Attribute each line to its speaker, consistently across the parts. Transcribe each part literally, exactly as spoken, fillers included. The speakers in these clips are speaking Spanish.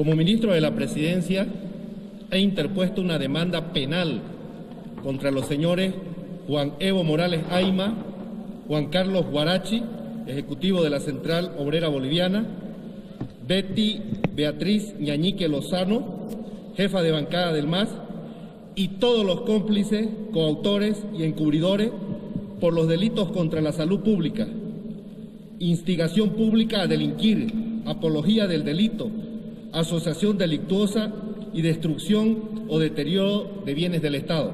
Speaker 1: Como ministro de la Presidencia, he interpuesto una demanda penal contra los señores Juan Evo Morales Ayma, Juan Carlos Huarachi, ejecutivo de la Central Obrera Boliviana, Betty Beatriz Ñañique Lozano, jefa de bancada del M A S, y todos los cómplices, coautores y encubridores por los delitos contra la salud pública, instigación pública a delinquir, apología del delito, asociación delictuosa y destrucción o deterioro de bienes del Estado.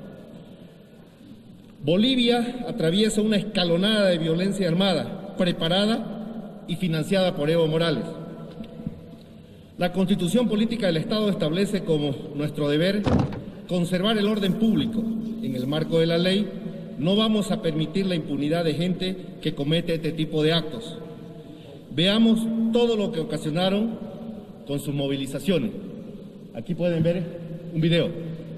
Speaker 1: Bolivia atraviesa una escalonada de violencia armada, preparada y financiada por Evo Morales. La Constitución Política del Estado establece como nuestro deber conservar el orden público. En el marco de la ley, no vamos a permitir la impunidad de gente que comete este tipo de actos. Veamos todo lo que ocasionaron con sus movilizaciones. Aquí pueden ver un video.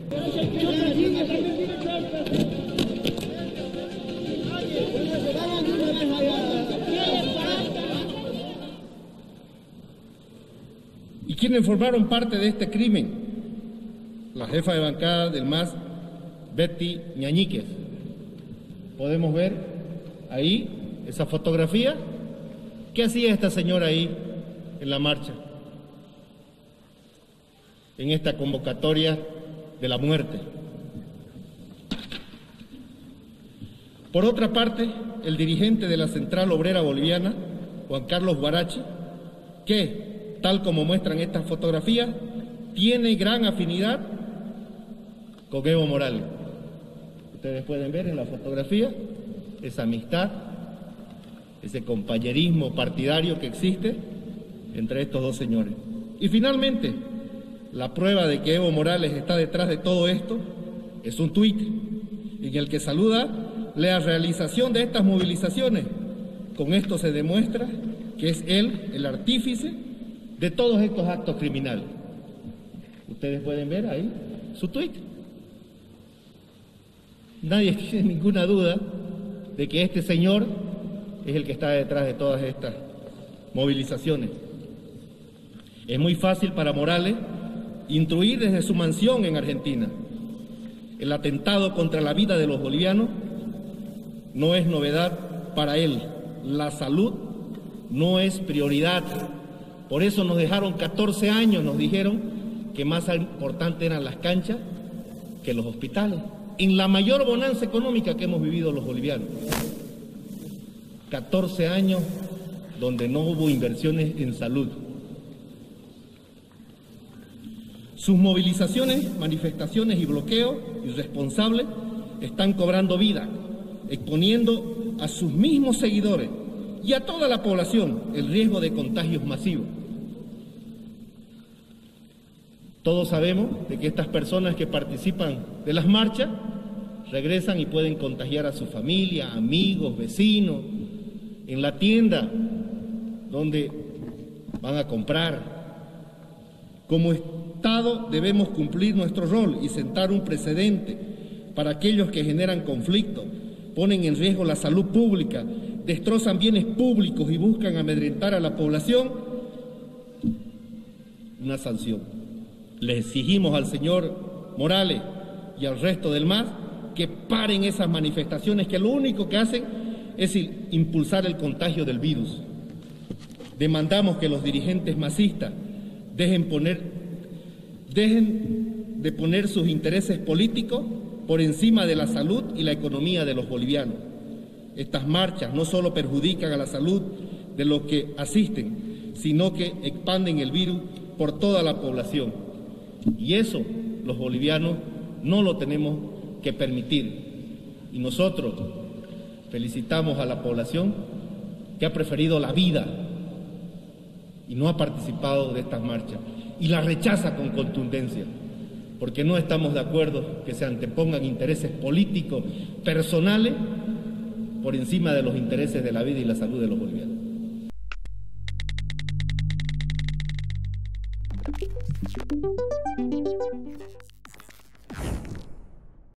Speaker 1: ¿Y quiénes formaron parte de este crimen? La jefa de bancada del M A S, Betty Ñañique. Podemos ver ahí esa fotografía. ¿Qué hacía esta señora ahí en la marcha? En esta convocatoria de la muerte. Por otra parte, el dirigente de la Central Obrera Boliviana, Juan Carlos Huarachi, que, tal como muestran estas fotografías, tiene gran afinidad con Evo Morales. Ustedes pueden ver en la fotografía esa amistad, ese compañerismo partidario que existe entre estos dos señores. Y finalmente, la prueba de que Evo Morales está detrás de todo esto es un tuit en el que saluda la realización de estas movilizaciones. Con esto se demuestra que es él el artífice de todos estos actos criminales. Ustedes pueden ver ahí su tuit. Nadie tiene ninguna duda de que este señor es el que está detrás de todas estas movilizaciones. Es muy fácil para Morales instruir desde su mansión en Argentina. El atentado contra la vida de los bolivianos no es novedad para él. La salud no es prioridad. Por eso nos dejaron catorce años, nos dijeron que más importante eran las canchas que los hospitales. En la mayor bonanza económica que hemos vivido los bolivianos. catorce años donde no hubo inversiones en salud. Sus movilizaciones, manifestaciones y bloqueos irresponsables están cobrando vida, exponiendo a sus mismos seguidores y a toda la población el riesgo de contagios masivos. Todos sabemos de que estas personas que participan de las marchas regresan y pueden contagiar a su familia, amigos, vecinos, en la tienda donde van a comprar. Como Estado debemos cumplir nuestro rol y sentar un precedente para aquellos que generan conflicto, ponen en riesgo la salud pública, destrozan bienes públicos y buscan amedrentar a la población. Una sanción. Le exigimos al señor Morales y al resto del M A S que paren esas manifestaciones que lo único que hacen es impulsar el contagio del virus. Demandamos que los dirigentes masistas dejen, poner, dejen de poner sus intereses políticos por encima de la salud y la economía de los bolivianos. Estas marchas no solo perjudican a la salud de los que asisten, sino que expanden el virus por toda la población. Y eso los bolivianos no lo tenemos que permitir. Y nosotros felicitamos a la población que ha preferido la vida y no ha participado de estas marchas. Y la rechaza con contundencia, porque no estamos de acuerdo que se antepongan intereses políticos, personales, por encima de los intereses de la vida y la salud de los bolivianos.